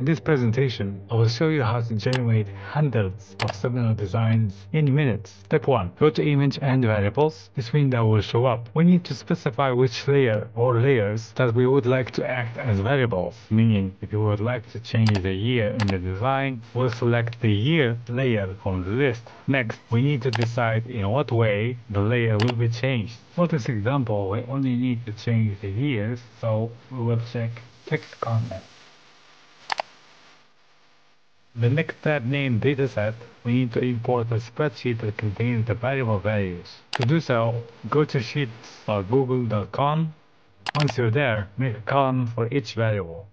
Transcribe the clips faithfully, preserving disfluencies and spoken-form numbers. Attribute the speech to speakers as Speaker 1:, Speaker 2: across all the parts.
Speaker 1: In this presentation, I will show you how to generate hundreds of similar designs in minutes. Step one. Go to Image and Variables. This window will show up. We need to specify which layer or layers that we would like to act as variables, meaning if you would like to change the year in the design, we'll select the year layer from the list. Next, we need to decide in what way the layer will be changed. For this example, we only need to change the years, so we will check text content. The next tab named Dataset, we need to import a spreadsheet that contains the variable values. To do so, go to sheets dot google dot com. Once you're there, make a column for each variable.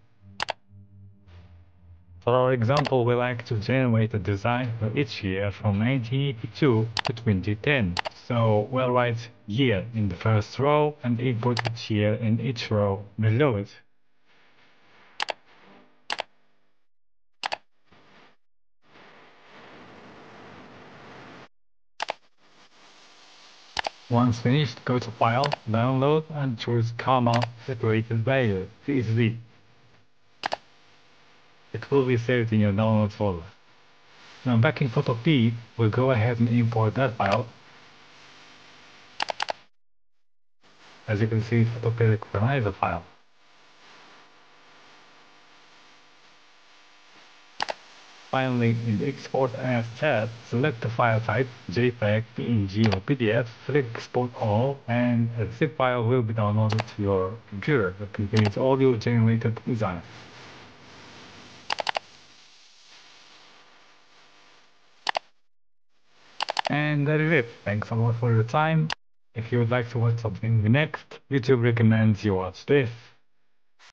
Speaker 1: For our example, we like to generate a design for each year from nineteen eighty-two to twenty ten. So we'll write year in the first row and import each year in each row below it. Once finished, go to File, Download, and choose comma separated value, C S V. It will be saved in your download folder. Now back in Photopea, we'll go ahead and import that file. As you can see, Photopea recognizes the file. Finally, in the Export As tab, select the file type, JPEG, P N G, or P D F, click Export All, and a zip file will be downloaded to your computer that contains all your generated designs. And that is it. Thanks a lot for your time. If you would like to watch something next, YouTube recommends you watch this.